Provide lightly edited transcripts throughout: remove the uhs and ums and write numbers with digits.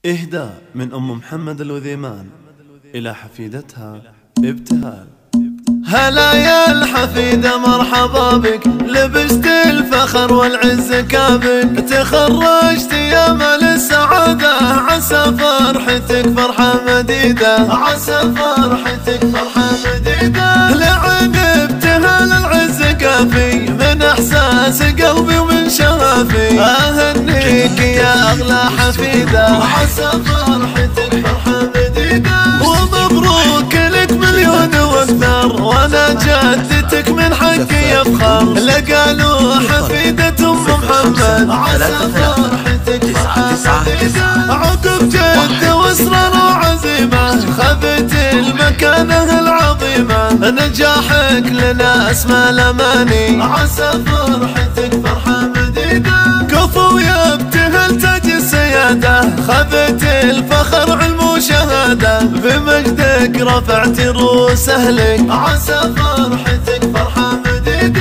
إهداء من أم محمد الوذيمان إلى حفيدتها ابتهال. هلا يا الحفيدة مرحبا بك، لبست الفخر والعز كابك، تخرجت يا مال السعادة، عسى فرحتك فرحة مديدة، عسى فرحتك فرحة مديدة. لعن ابتهال العز كافي من احساس قلبي ومن شغفي، اهنيك يا اغلى حفيدة، عسى فرحتك فرحة مديدة. ومبروك لك مليون واكثر، وانا جدتك من حقي يفخر، لقالوا حفيدة ام محمد، عسى فرحتك فرحة مديدة. عقب جد واصرار وعزيمة، خذت المكانة العظيمة، نجاحك لنا اسمى الاماني، عسى فرحتك فرحة مديدة. كفو يا ابتهال تاج السيادة، خذت الفخر علم وشهادة، بمجدك رفعت رؤوس اهلك، عسى فرحتك فرحة مديدة.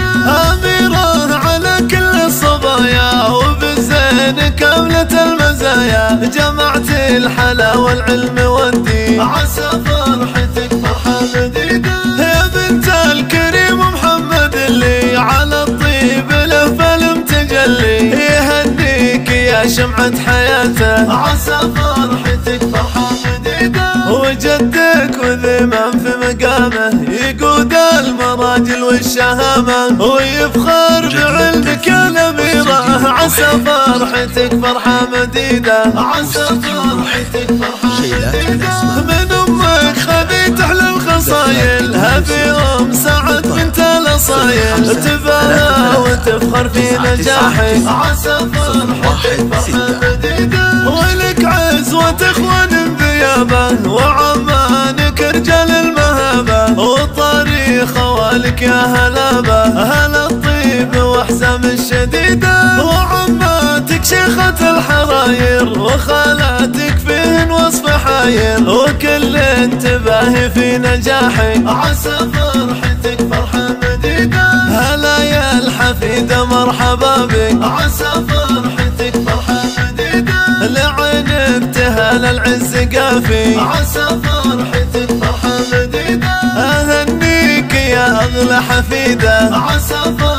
أميرة على كل الصبايا، وبالزين كاملة المزايا، جمعت الحلا والعلم والدين، عسى فرحتك فرحة مديدة. يا بنت الكريم محمد اللي على الطيب له فلم تجلي، يهنيك يا شمعة حياته، عسى فرحتك فرحة مديدة. وجدك وذمام في مقامه، يقود المراجل والشهامة، ويفخر بعلمك يا الأميرة، عسى فرحتك فرحة مديدة، عسى فرحتك فرحة مديدة. من أمك خذيت أحلى الخصايل، هذه أم سعد بنت الأصايل، تباهى وتفخر في نجاحك، عسى فرحتك فرحة مديدة. ولك عزوة إخوان ذيابه، وعمانك رجال المهابة، وطريق خوالك يا هلابة، هلا الطيب واحزام الشديدة. وعماتك شيخة الحراير، وخالاتك فيهن وصف حاير، وكل انتباه في نجاحك، عسى فرحتك فرحة مديدة. هلا يا الحفيدة مرحبا بك، عسى فرحتك فرحة مديدة. لعن ابتهال العز قافي، عسى فرحتك فرحة مديدة. اهنيك يا اغلى حفيدة، عسى فرحتك